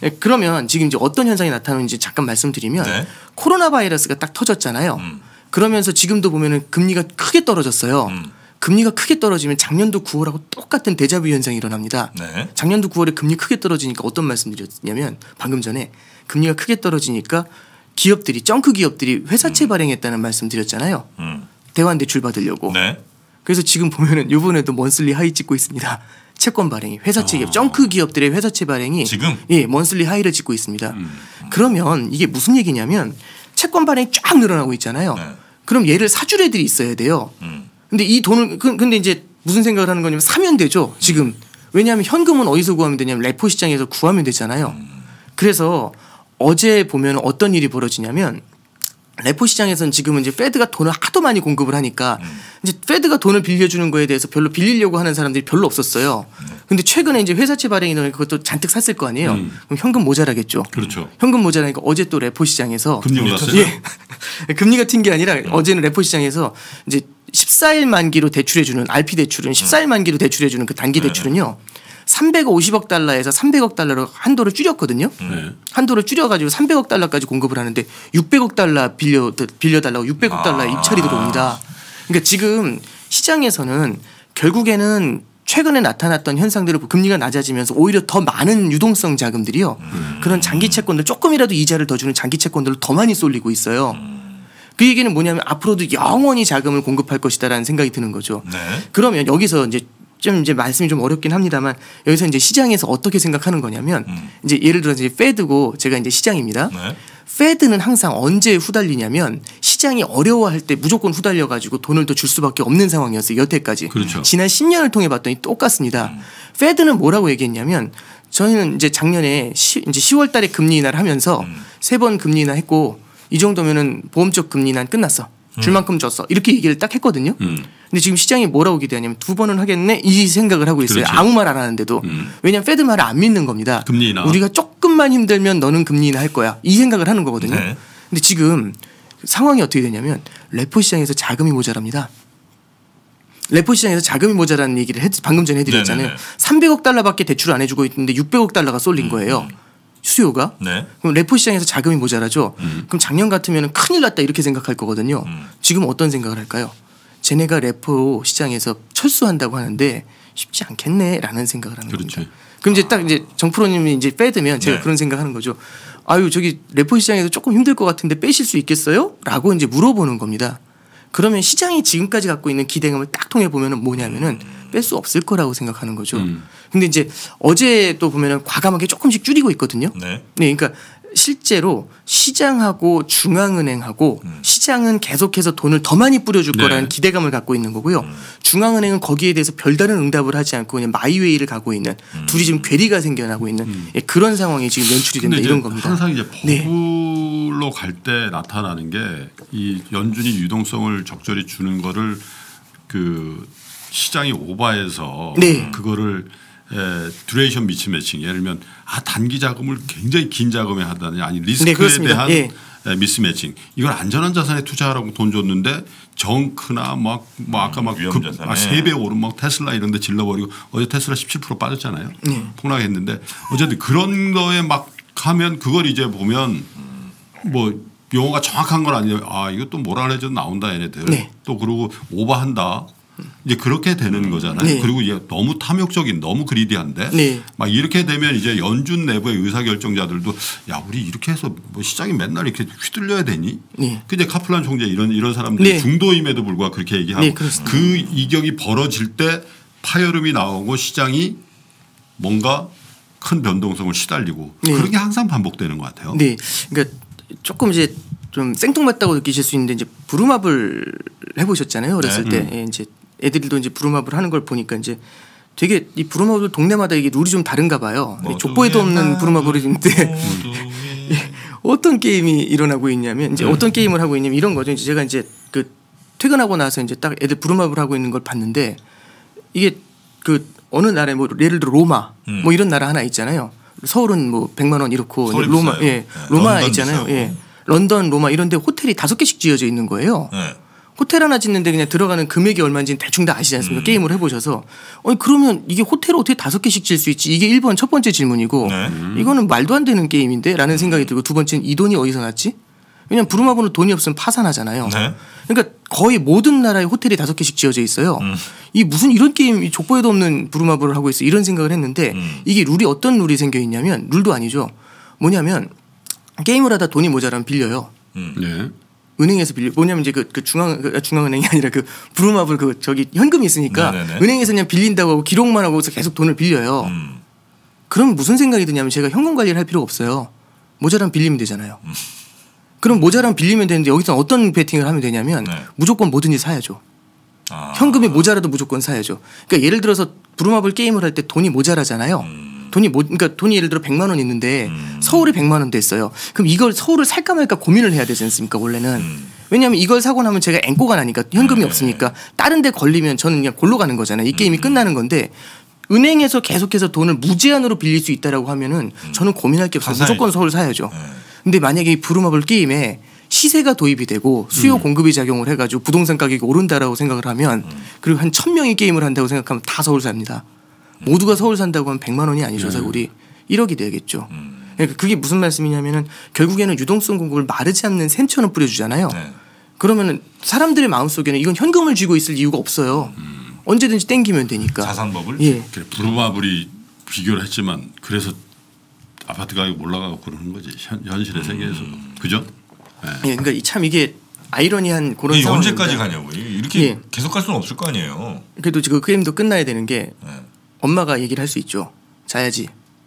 그러면 지금 이제 어떤 현상이 나타나는지 잠깐 말씀드리면 네. 코로나 바이러스가 딱 터졌잖아요. 음. 그러면서 지금도 보면은 금리가 크게 떨어졌어요. 음. 금리가 크게 떨어지면 작년도 구월하고 똑같은 데자뷰 현상이 일어납니다. 네. 작년도 구월에 금리 크게 떨어지니까 어떤 말씀드렸냐면 방금 전에 금리가 크게 떨어지니까 기업들이 정크 기업들이 회사채 음. 발행했다는 말씀드렸잖아요. 음. 대환 대출 받으려고. 네. 그래서 지금 보면은 이번에도 먼슬리 하이 찍고 있습니다. 채권 발행이 회사채 기업, 어. 정크 기업들의 회사채 발행이 지금 예 먼슬리 하이를 찍고 있습니다. 음. 음. 그러면 이게 무슨 얘기냐면 채권 발행이 쫙 늘어나고 있잖아요. 네. 그럼 얘를 사줄 애들이 있어야 돼요. 음. 근데 이 돈을 그, 근데 이제 무슨 생각을 하는 거냐면 사면 되죠. 지금 왜냐하면 현금은 어디서 구하면 되냐면 레포 시장에서 구하면 되잖아요. 음. 그래서 어제 보면 어떤 일이 벌어지냐면 레포 시장에서는 지금은 이제 페드가 돈을 하도 많이 공급을 하니까 음. 이제 페드가 돈을 빌려주는 거에 대해서 별로 빌리려고 하는 사람들이 별로 없었어요. 음. 근데 최근에 이제 회사채 발행이 나니까 그것도 잔뜩 샀을 거 아니에요. 음. 그럼 현금 모자라겠죠.
그렇죠.
현금 모자라니까 어제 또 레포 시장에서
금리 올랐어요.
예. 금리가 튄 게 아니라 음. 어제는 레포 시장에서 이제 십사 일 만기로 대출해주는 알피 대출은 십사 일 만기로 대출해주는 그 단기 대출은요. 삼백오십억 달러에서 삼백억 달러로 한도를 줄였거든요. 네. 한도를 줄여가지고 삼백억 달러까지 공급을 하는데 육백억 달러 빌려 빌려달라고 육백억 달러 아. 입찰이 들어옵니다. 그러니까 지금 시장에서는 결국에는 최근에 나타났던 현상들을 금리가 낮아지면서 오히려 더 많은 유동성 자금들이요. 음. 그런 장기 채권들 조금이라도 이자를 더 주는 장기 채권들을 더 많이 쏠리고 있어요. 음. 그 얘기는 뭐냐면 앞으로도 영원히 자금을 공급할 것이다라는 생각이 드는 거죠. 네. 그러면 여기서 이제 좀 이제 말씀이 좀 어렵긴 합니다만 여기서 이제 시장에서 어떻게 생각하는 거냐면 음. 이제 예를 들어서 이제 페드고 제가 이제 시장입니다. 네. 페드는 항상 언제 후달리냐면 시장이 어려워할 때 무조건 후달려 가지고 돈을 더 줄 수밖에 없는 상황이었어요. 여태까지.
그렇죠.
지난 십 년을 통해 봤더니 똑같습니다. 음. 페드는 뭐라고 얘기했냐면 저희는 이제 작년에 시, 이제 시월 달에 금리 인하를 하면서 음. 세 번 금리 인하 했고 이 정도면은 보험적 금리 인하는 끝났어. 줄 만큼 줬어. 이렇게 얘기를 딱 했거든요. 음. 근데 지금 시장이 뭐라고 기대하냐면 두 번은 하겠네 이 생각을 하고 있어요. 그렇지. 아무 말 안 하는데도. 음. 왜냐하면 페드 말을 안 믿는 겁니다.
금리 인하.
우리가 조금만 힘들면 너는 금리 인하 할 거야. 이 생각을 하는 거거든요. 네. 근데 지금 상황이 어떻게 되냐면 레포 시장에서 자금이 모자랍니다. 레포 시장에서 자금이 모자라는 얘기를 했, 방금 전에 해드렸잖아요.
네네네.
삼백억 달러밖에 대출 안 해주고 있는데 육백억 달러가 쏠린 거예요. 음. 수요가.
네.
그럼 레포 시장에서 자금이 모자라죠. 음. 그럼 작년 같으면 큰일 났다 이렇게 생각할 거거든요. 음. 지금 어떤 생각을 할까요? 쟤네가 레포 시장에서 철수한다고 하는데 쉽지 않겠네라는 생각을 하는
그렇죠.
겁니다. 그럼 이제 딱 이제 정프로님이 이제 빼두면 제가
네.
그런 생각하는 거죠. 아유 저기 레포 시장에서 조금 힘들 것 같은데 빼실 수 있겠어요? 라고 이제 물어보는 겁니다. 그러면 시장이 지금까지 갖고 있는 기대감을 딱 통해 보면은 뭐냐면은 뺄 수 없을 거라고 생각하는 거죠. 음. 근데 이제 어제 또 보면은 과감하게 조금씩 줄이고 있거든요.
네.
네, 그러니까 실제로 시장하고 중앙은행하고 음. 시장은 계속해서 돈을 더 많이 뿌려줄 네. 거라는 기대감을 갖고 있는 거고요. 음. 중앙은행은 거기에 대해서 별다른 응답을 하지 않고 그냥 마이웨이를 가고 있는 음. 둘이 지금 괴리가 생겨나고 있는 음. 예, 그런 상황이 지금 연출이 된다 이런 겁니다.
항상 이제 버블로 네. 갈 때 나타나는 게 이 연준이 유동성을 적절히 주는 거를 그 시장이 오버해서 네. 그거를 에, 듀레이션 미스매칭 예를 들면 아 단기 자금을 굉장히 긴 자금에 하다니 아니 리스크에 네, 대한 예. 에, 미스매칭 이걸 안전한 자산에 투자하라고 돈 줬는데 정크나 막, 뭐 아까 막 세 배 오른 막 테슬라 이런 데 질러버리고 어제 테슬라 십칠 퍼센트 빠졌잖아요. 네. 폭락했는데 어쨌든 그런 거에 막 하면 그걸 이제 보면 뭐 용어가 정확한 건 아니에요. 아 이거 또 뭐라 해도 나온다 얘네들. 네. 또 그러고 오버한다. 이제 그렇게 되는 거잖아요. 네. 그리고 이제 너무 탐욕적인 너무 그리디한데 네. 막 이렇게 되면 이제 연준 내부의 의사결정자들도 야 우리 이렇게 해서 뭐 시장이 맨날 이렇게 휘둘려야 되니? 네. 그 이제 카플란 총재 이런 이런 사람들이 네. 중도임에도 불구하고 그렇게 얘기하고 네, 그 이격이 벌어질 때 파열음이 나오고 시장이 뭔가 큰 변동성을 시달리고 네. 그런 게 항상 반복되는 것 같아요.
네, 그러니까 조금 이제 좀 생뚱맞다고 느끼실 수 있는데 이제 부루마블 해보셨잖아요 어렸을 네. 때 음. 예, 이제 애들도 이제 부루마블 하는 걸 보니까 이제 되게 이 부루마블 동네마다 이게 룰이 좀 다른가 봐요. 족보에도 없는 부루마블이 있는데 예, 어떤 게임이 일어나고 있냐면 이제 네. 어떤 게임을 하고 있냐면 이런 거죠. 이제 제가 이제 그 퇴근하고 나서 이제 딱 애들 부루마블 하고 있는 걸 봤는데 이게 그 어느 나라에 뭐 예를 들어 로마 음. 뭐 이런 나라 하나 있잖아요. 서울은 뭐 백만 원 이렇고 로마 예 네. 로마 있잖아요. 비싸고. 예 런던 로마 이런데 호텔이 다섯 개씩 지어져 있는 거예요. 네. 호텔 하나 짓는데 그냥 들어가는 금액이 얼마인지는 대충 다 아시지 않습니까? 음. 게임을 해보셔서 아니 그러면 이게 호텔을 어떻게 다섯 개씩 질 수 있지? 이게 일 번 첫 번째 질문이고 네. 음. 이거는 말도 안 되는 게임인데 라는 생각이 들고 두 번째는 이 돈이 어디서 났지? 왜냐하면 부루마블은 돈이 없으면 파산하잖아요. 네. 그러니까 거의 모든 나라에 호텔이 다섯 개씩 지어져 있어요. 음. 이 무슨 이런 게임 족보에도 없는 부루마블을 하고 있어 이런 생각을 했는데 음. 이게 룰이 어떤 룰이 생겨 있냐면 룰도 아니죠. 뭐냐면 게임을 하다 돈이 모자라면 빌려요. 음. 네. 은행에서 빌려 뭐냐면 이제 그, 그 중앙 그 중앙은행이 아니라 그 부루마블 그 저기 현금이 있으니까 네네네. 은행에서 그냥 빌린다고 하고 기록만 하고서 계속 돈을 빌려요. 음. 그럼 무슨 생각이 드냐면 제가 현금 관리를 할 필요가 없어요. 모자라면 빌리면 되잖아요. 음. 그럼 모자라면 빌리면 되는데 여기서 어떤 베팅을 하면 되냐면 네. 무조건 뭐든지 사야죠. 아. 현금이 모자라도 무조건 사야죠. 그러니까 예를 들어서 부루마블 게임을 할 때 돈이 모자라잖아요. 음. 돈이 뭐 그러니까 돈이 예를 들어 백만 원 있는데 음. 서울이 백만 원 됐어요. 그럼 이걸 서울을 살까 말까 고민을 해야 되지 않습니까 원래는. 음. 왜냐하면 이걸 사고 나면 제가 앵꼬가 나니까 현금이 네. 없으니까 다른 데 걸리면 저는 그냥 골로 가는 거잖아요. 이 게임이 음. 끝나는 건데 은행에서 계속해서 돈을 무제한으로 빌릴 수 있다라고 하면은 음. 저는 고민할 게 없어요. 무조건 서울 사야죠. 네. 근데 만약에 이 부루마블 게임에 시세가 도입이 되고 수요 음. 공급이 작용을 해가지고 부동산 가격이 오른다라고 생각을 하면 음. 그리고 한 천 명이 게임을 한다고 생각하면 다 서울 삽니다. 모두가 서울 산다고 하면 백만 원이 아니죠. 서울이 일억이 되겠죠. 음. 그러니까 그게 무슨 말씀이냐면은 결국에는 유동성 공급을 마르지 않는 샘처럼 뿌려주잖아요. 네. 그러면은 사람들의 마음속에는 이건 현금을 쥐고 있을 이유가 없어요. 음. 언제든지 땡기면 되니까.
자산법을?
예.
그래, 부루마블이 비교를 했지만 그래서 아파트 가격 올라가고 그러는 거지. 현, 현실의 음. 세계에서. 그죠? 네.
예. 그러니까 참 이게 아이러니한 그런 상황.
언제까지 가냐고. 이렇게 예. 계속 갈 수는 없을 거 아니에요.
그래도 지금 그 게임도 끝나야 되는 게 네. 엄마가 얘기를 할 수 있죠. 자야지.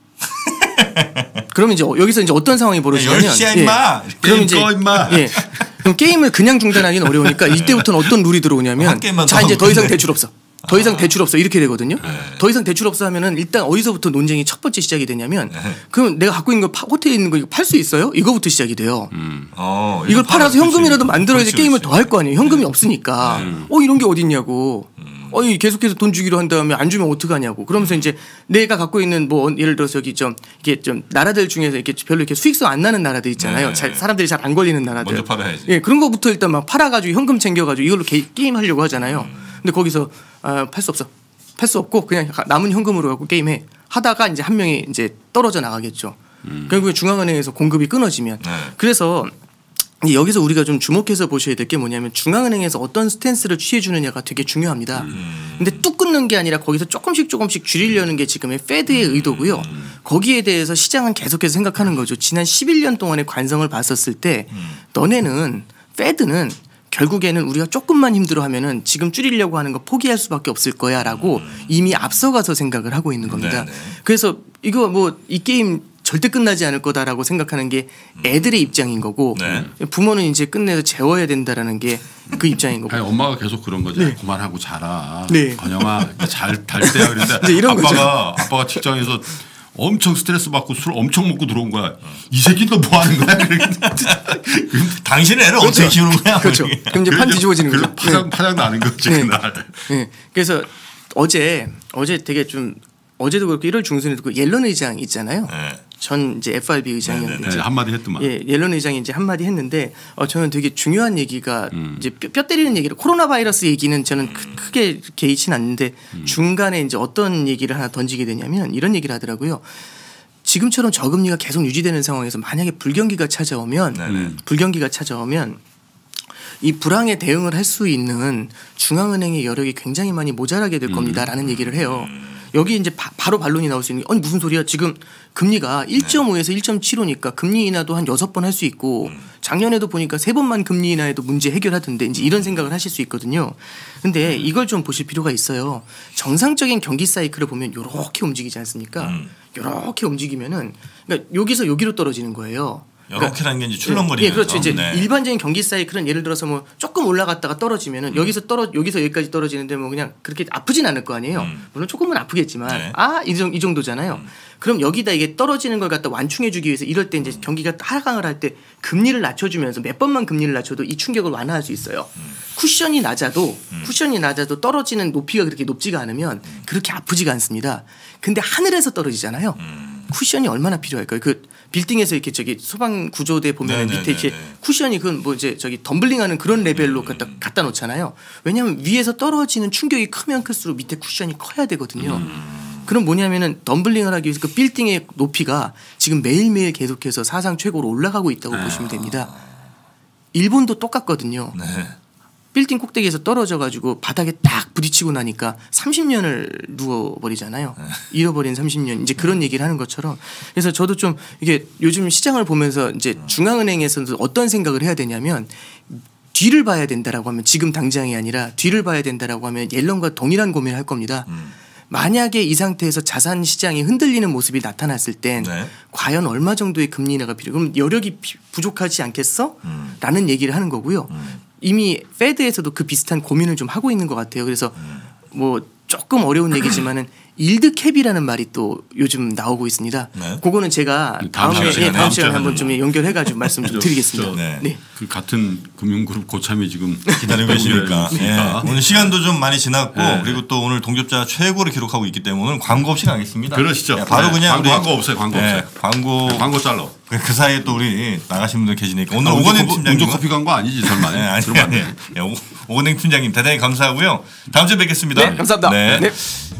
그러면 이제 여기서 이제 어떤 상황이 벌어지냐면
열 시야 임마.
예. 그럼 이제 임마. 예. 그럼 게임을 그냥 중단하기는 어려우니까 이때부터는 어떤 룰이 들어오냐면 자 이제 더 이상 대출 없어. 더 이상 대출 없어 이렇게 되거든요. 네. 더 이상 대출 없어 하면은 일단 어디서부터 논쟁이 첫 번째 시작이 되냐면 네. 그럼 내가 갖고 있는 거 파, 호텔에 있는 거 이거 팔 수 있어요? 이거부터 시작이 돼요. 음. 어, 이걸 팔아서 현금이라도 만들어야지 게임을 더 할 거 아니에요. 현금이 네. 없으니까. 네. 어 이런 게 어딨냐고. 음. 어이 계속해서 돈 주기로 한 다음에 안 주면 어떡하냐고. 그러면서 음. 이제 내가 갖고 있는 뭐 예를 들어서 여기 좀 이게 좀 나라들 중에서 이렇게 별로 이렇게 수익성 안 나는 나라들 있잖아요. 네. 잘, 사람들이 잘 안 걸리는 나라들.
먼저 팔아야지.
예, 그런 거부터 일단 막 팔아가지고 현금 챙겨가지고 이걸로 게, 게임 하려고 하잖아요. 음. 근데 거기서 아, 팔 수 없어. 팔 수 없고 그냥 남은 현금으로 갖고 게임해. 하다가 이제 한 명이 이제 떨어져 나가겠죠. 음. 결국에 중앙은행에서 공급이 끊어지면. 네. 그래서 여기서 우리가 좀 주목해서 보셔야 될 게 뭐냐면 중앙은행에서 어떤 스탠스를 취해주느냐가 되게 중요합니다. 음. 근데 뚝 끊는 게 아니라 거기서 조금씩 조금씩 줄이려는 게 지금의 페드의 음. 의도고요. 거기에 대해서 시장은 계속해서 생각하는 거죠. 지난 십일 년 동안의 관성을 봤었을 때 음. 너네는 페드는 결국에는 우리가 조금만 힘들어하면은 지금 줄이려고 하는 거 포기할 수밖에 없을 거야라고 음. 이미 앞서가서 생각을 하고 있는 겁니다. 네네. 그래서 이거 뭐 이 게임 절대 끝나지 않을 거다라고 생각하는 게 애들의 입장인 거고 네. 부모는 이제 끝내서 재워야 된다라는 게 그 입장인 거고.
아니, 엄마가 계속 그런 거지. 네. 그만하고 자라. 네. 건영아 잘 달 때야 그런데
이런
아빠가
거죠.
아빠가 직장에서 엄청 스트레스 받고 술 엄청 먹고 들어온 거야. 이 새끼 너 뭐 하는 거야?
당신은 애를
그렇죠.
어떻게 키우는 거야?
그렇죠. 그럼 이제 판 뒤집어지는 거죠.
파장, 네. 파장 나는 거지
네.
그날.
네. 그래서 어제 어제 되게 좀 어제도 그렇고 일월 중순에도 그 옐런 의장 있잖아요. 네. 전 이제 에프알비 의장이었는데
네, 한마디 했더만.
예, 옐런 의장이 이제 한마디 했는데 어, 저는 되게 중요한 얘기가 음. 이제 뼈, 뼈 때리는 얘기를 코로나 바이러스 얘기는 저는 음. 크, 크게 개의치는 않는데 음. 중간에 이제 어떤 얘기를 하나 던지게 되냐면 이런 얘기를 하더라고요. 지금처럼 저금리가 계속 유지되는 상황에서 만약에 불경기가 찾아오면 음. 불경기가 찾아오면 이 불황에 대응을 할 수 있는 중앙은행의 여력이 굉장히 많이 모자라게 될 겁니다라는 음. 얘기를 해요. 여기 이제 바, 바로 반론이 나올 수 있는 게 아니 무슨 소리야 지금 금리가 일 점 오에서 일 점 칠오니까 금리 인하도 한 여섯 번 할 수 있고 음. 작년에도 보니까 세 번만 금리 인하해도 문제 해결하던데 이제 이런 생각을 하실 수 있거든요. 근데 이걸 좀 보실 필요가 있어요. 정상적인 경기 사이클을 보면 이렇게 움직이지 않습니까? 음. 이렇게 움직이면은 그러니까 여기서 여기로 떨어지는 거예요.
이렇게라는 게 이제 출렁거리면서.
예, 그렇죠. 이제
네.
일반적인 경기 사이클은 예를 들어서 뭐 조금 올라갔다가 떨어지면은 음. 여기서 떨어 여기서 여기까지 떨어지는데 뭐 그냥 그렇게 아프진 않을 거 아니에요. 음. 물론 조금은 아프겠지만 네. 아, 이, 정, 이 정도잖아요. 음. 그럼 여기다 이게 떨어지는 걸 갖다 완충해주기 위해서 이럴 때 이제 음. 경기가 하강을 할 때 금리를 낮춰주면서 몇 번만 금리를 낮춰도 이 충격을 완화할 수 있어요. 음. 쿠션이 낮아도 음. 쿠션이 낮아도 떨어지는 높이가 그렇게 높지가 않으면 음. 그렇게 아프지가 않습니다. 근데 하늘에서 떨어지잖아요. 음. 쿠션이 얼마나 필요할까요? 그 빌딩에서 이렇게 저기 소방 구조대 보면 밑에 이렇게 쿠션이 그건 뭐 이제 저기 덤블링하는 그런 레벨로 갖다 갖다 놓잖아요. 왜냐하면 위에서 떨어지는 충격이 크면 클수록 밑에 쿠션이 커야 되거든요. 음. 그럼 뭐냐면은 덤블링을 하기 위해서 그 빌딩의 높이가 지금 매일매일 계속해서 사상 최고로 올라가고 있다고 아. 보시면 됩니다. 일본도 똑같거든요. 네. 빌딩 꼭대기에서 떨어져 가지고 바닥에 딱 부딪히고 나니까 삼십 년을 누워버리잖아요. 네. 잃어버린 삼십 년 이제 그런 얘기를 하는 것처럼 그래서 저도 좀 이게 요즘 시장을 보면서 이제 중앙은행에서는 어떤 생각을 해야 되냐면 뒤를 봐야 된다라고 하면 지금 당장이 아니라 뒤를 봐야 된다라고 하면 옐런과 동일한 고민을 할 겁니다. 음. 만약에 이 상태에서 자산 시장이 흔들리는 모습이 나타났을 땐 네. 과연 얼마 정도의 금리 인하가 필요? 그럼 여력이 부족하지 않겠어? 음. 라는 얘기를 하는 거고요. 음. 이미 페드에서도 그 비슷한 고민을 좀 하고 있는 것 같아요. 그래서 음. 뭐 조금 어려운 얘기지만은 일드 캡이라는 말이 또 요즘 나오고 있습니다. 네. 그거는 제가 다음에 다음 시간에, 다음 시간에 한번 좀 연결해가지고 말씀 좀 드리겠습니다.
네. 네. 그 같은 금융그룹 고참이 지금
기다리고 계시니까 네. 오늘 시간도 좀 많이 지났고 네. 그리고 또 오늘 동접자 최고를 기록하고 있기 때문에 오늘 광고 없이 가겠습니다.
그러시죠.
네. 바로
네.
그냥
광고, 광고 없어요. 광고 네. 없어요.
광고
네. 광고 잘라.
그 사이에 또 우리 나가신 분들 계시니까 오늘
아,
오건행 팀장님
커피 광고 아니지 설마?
네, 아니, 아니, 아니. 오건행 팀장님 대단히 감사하고요. 다음 주에 뵙겠습니다.
네, 감사합니다.
네. 네.